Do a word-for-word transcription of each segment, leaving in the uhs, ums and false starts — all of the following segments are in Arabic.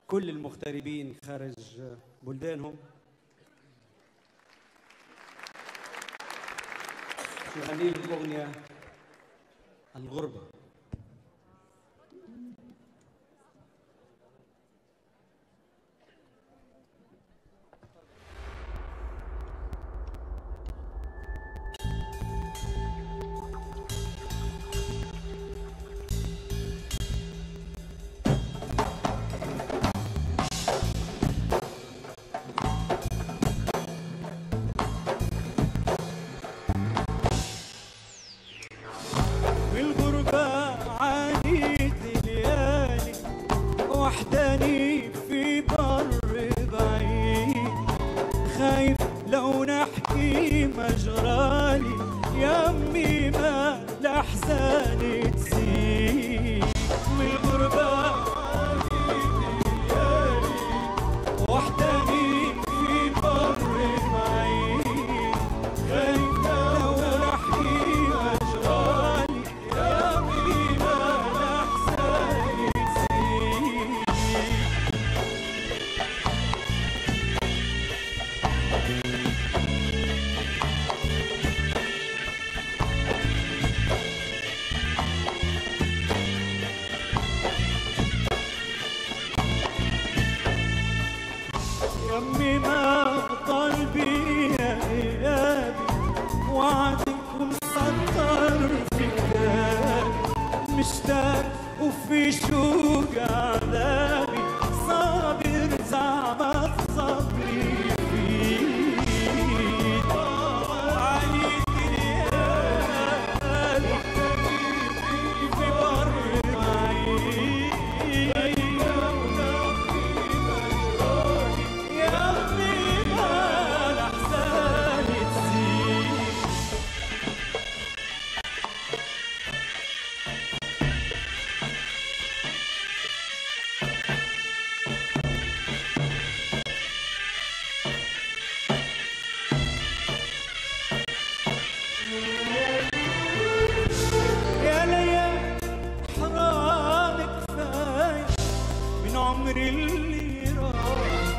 كل المغتربين خارج بلدانهم. نغني لهم أغنية الغربة. وحداني في بر بعيد، خايف لو نحكي مجرالي يمي ما لأحزاني تزيد. والغربة وحداني في بر بعيد، خايف لو نحكي مجرالي يمي ما لأحزاني تزيد. يمي ما قلبي يا إيابي وعدكم سطر في كتابي، مشتاق وفي شوق عذابي صابر زعمة صبري فيه. عليك ليالي في بر بعيد، يا ليالي حرام كفاية من عمري اللي راح،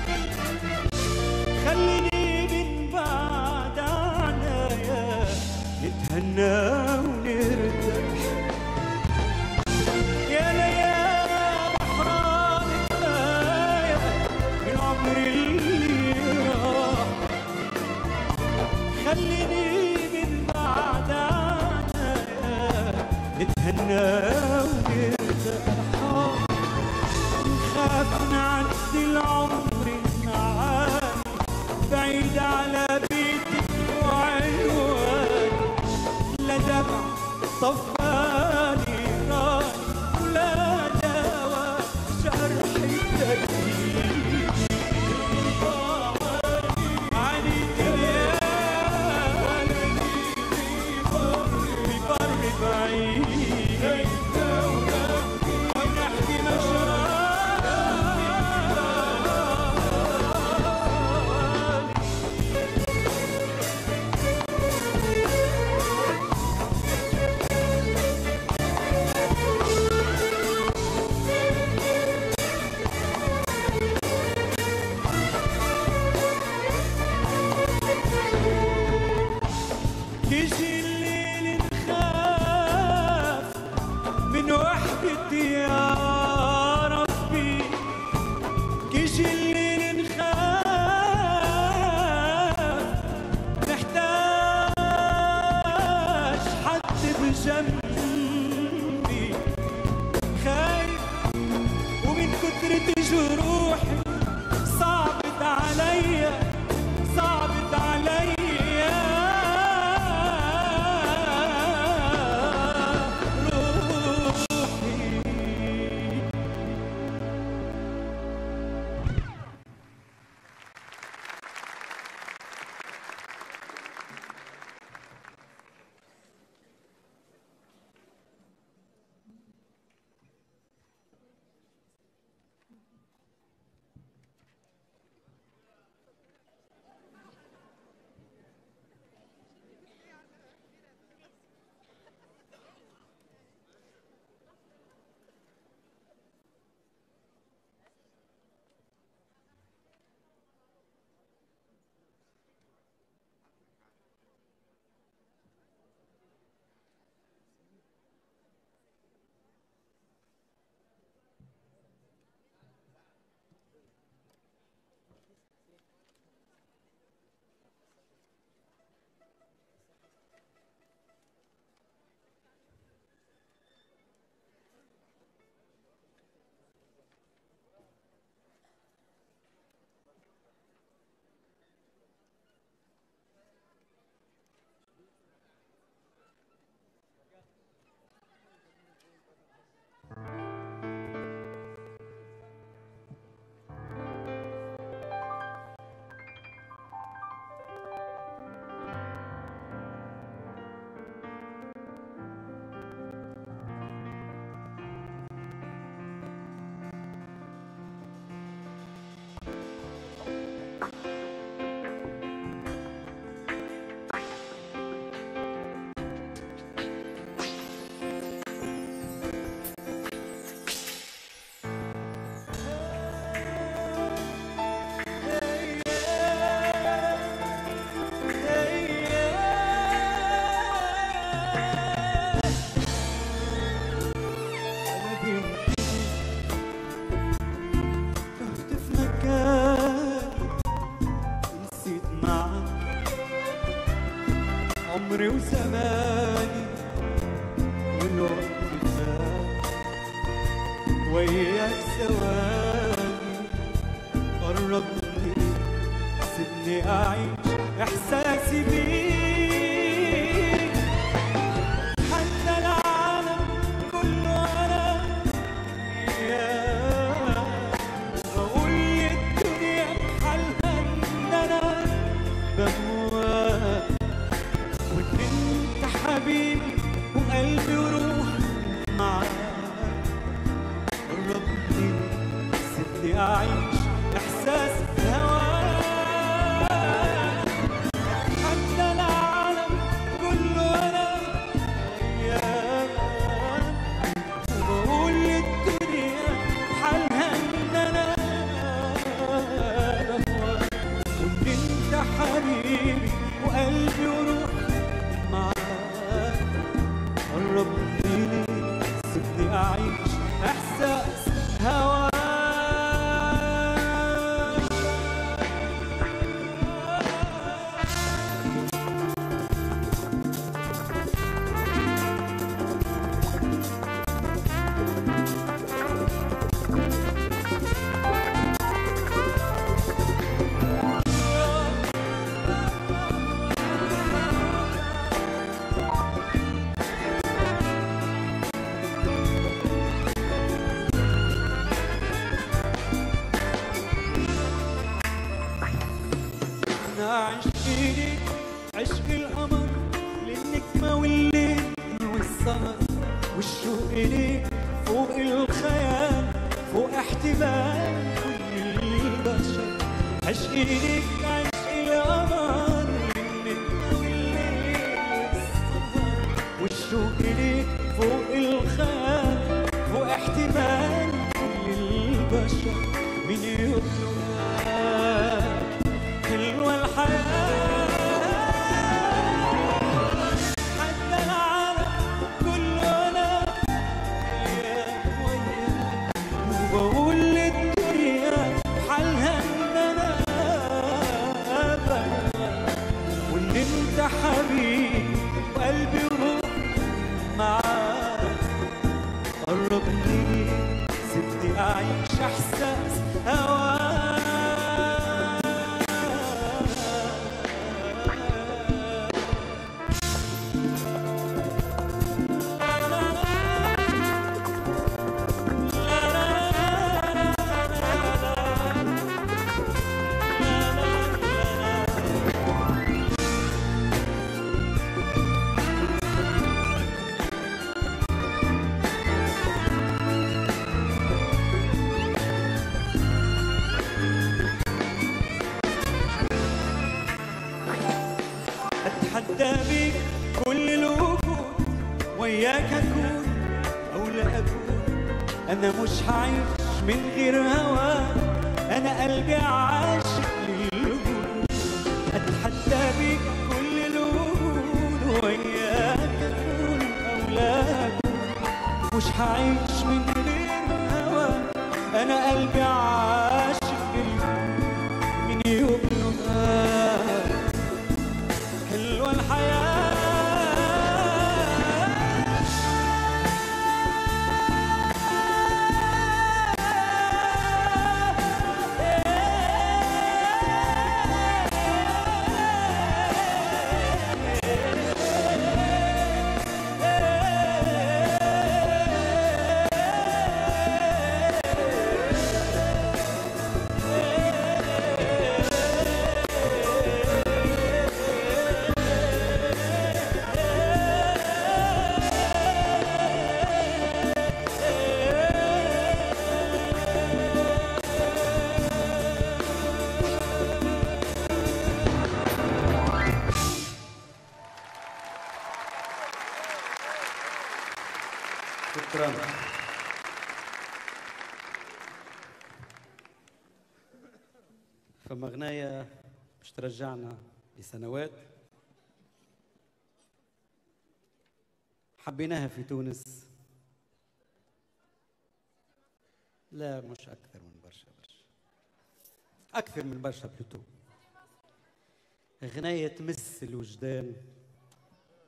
خليني من بعد عنايا نتهنى ونرتاح. يا ليالي حرام كفاية من عمري اللي راح، خليني من بعد عنايا نتهنى ونرتاح. نخاف نعدي العمر معاني بعيد على بيتك وعنواني، لا دمع طفالي راني ولا دواء جرحي تكفيني. عليك ليالي في بر بعيد، ونحكي مجرالي عمري وزماني والوقت فات وياك ثواني قربني سيبني أعيش إحساسي بيك حتى العالم كله أنا وياك بقول للدنيا بحالها إن أنا بهواك وإن أنت حبيبي وقلبي وروحي معاك قربني سيبني أعيش إحساس هواك حتى العالم كله أنا وياك وبقول للدنيا بحالها إن أنا بهواك وإن أنت حبيبي وقلبي وروحي معاك قربني سيبني أعيش إحساس هواك عشق ليك عشق القمر للنجمة والليل والسهر والشوق ليك فوق الخيال فوق احتمال كل البشر عشق ليك عشق القمر للنجمة والليل والسهر والشوق ليك فوق الخيال فوق احتمال كل البشر من يطلبها حلوة الحياة حتى العالم كله أنا وياك وياك وبقول للدنيا بحالها إن أنا بهواك وإن أنت حبيبي وقلبي وروحي معاك قربني سيبني أعيش إحساس هواك أتحدى بيك كل الوجود وياك أكون أو لا أكون أنا مش هعيش من غير هواك أنا قلبي عاشق للوجود أتحدى بيك كل الوجود وياك أكون أو لا أكون مش هعيش من غير هواك أنا قلبي عاشق للوجود من يوم يومك حلوة الحياة شكرا. فما غناية باش ترجعنا لسنوات حبيناها في تونس، لا مش أكثر من برشا برشا أكثر من برشا بلوتو. غناية تمس الوجدان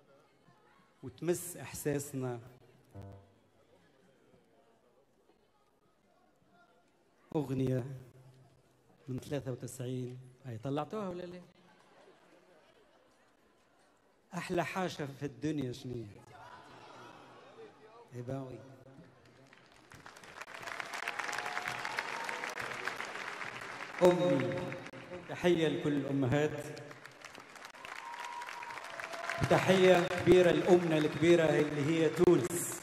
وتمس إحساسنا. أغنية من ثلاثة وتسعين، هاي طلعتوها ولا لا؟ أحلى حاجة في الدنيا شنية؟ هباوي. أمي، تحية لكل الأمهات، وتحية كبيرة لأمنا الكبيرة اللي هي تونس.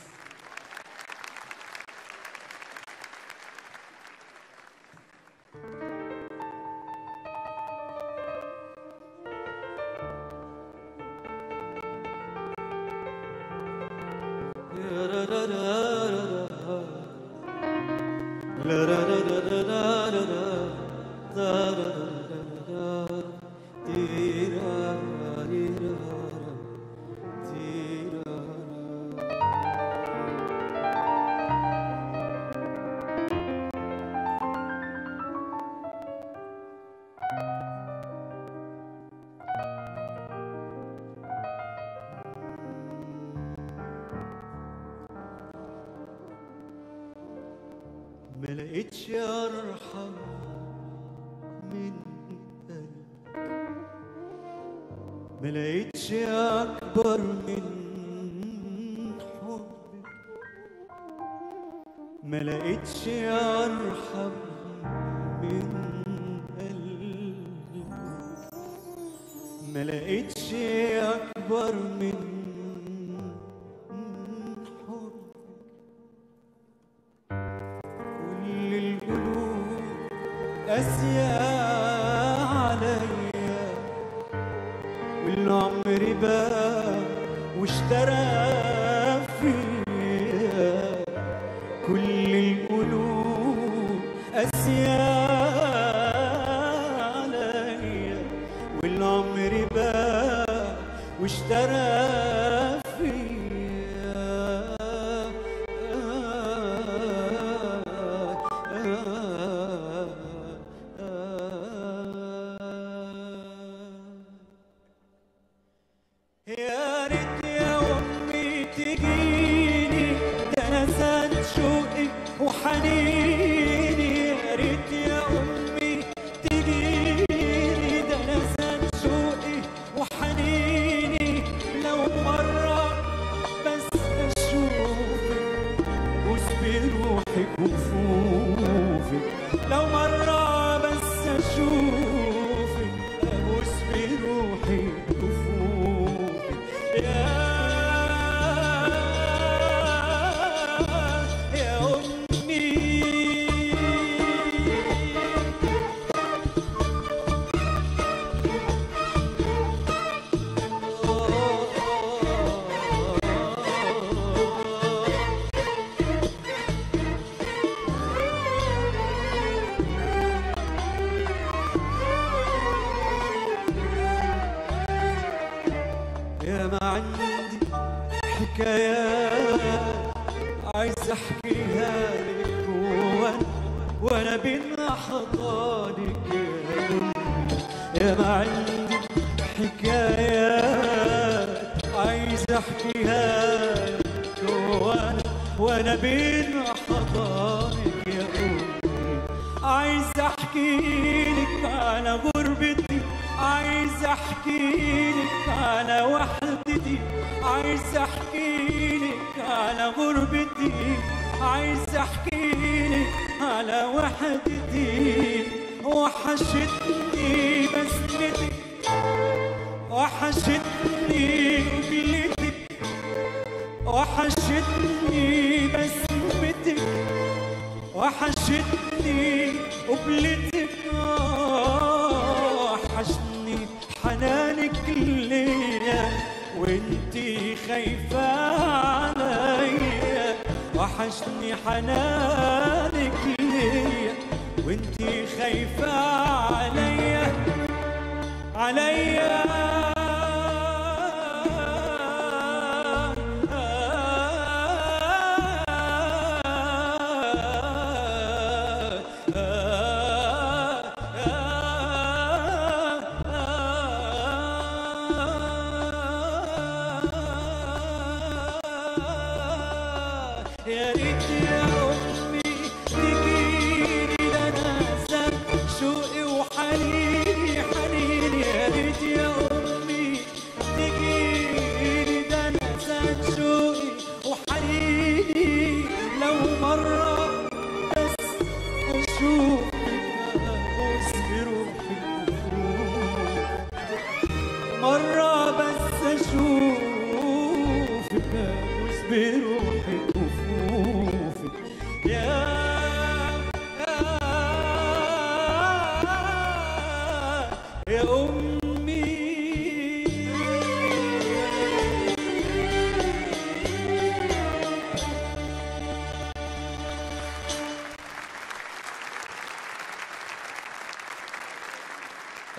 ما لقيتش ارحم من قلبك، ما لقيتش اكبر من حبك، ما لقيتش ارحم من قلبك، ما لقيتش اكبر من قاسية عليا، واللي عمري باع واشترى فيا. كل القلوب قاسية عليا، واللي عمري باع واشترى فيا. يا ريت يا أمي تجيني، ده أنا زاد شوقي وحنيني. يا ريت يا أمي تجيني، ده أنا زاد شوقي وحنيني. لو مرة بس أشوفك أبوس بروحك وكفوفك، لو مرة بس أشوفك أبوس بروحك وكفوفك. يا يا أمي يا ما عندي حكايات عايز احكيها لك، وانا وانا بين حضانك يا أمي. يا ما عندي حكايات عايز احكيها لك، وانا وانا بين حضانك يا أمي. عايز احكي لك على غربتي، عايز احكي لك على وحدتي، عايز احكي لك على غربتي، عايز احكي لك على وحدتي. وحشتني بسمتك، وحشتني قبلتك، وحشتني بسمتك، وحشتني قبلتك. وحشني حنانك ليا وانتي خايفة عليا. وحشني حنانك ليا وانتي خايفة عليا عليا.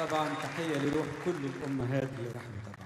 طبعا تحيه لروح كل الامهات اللي رحموا طبعا.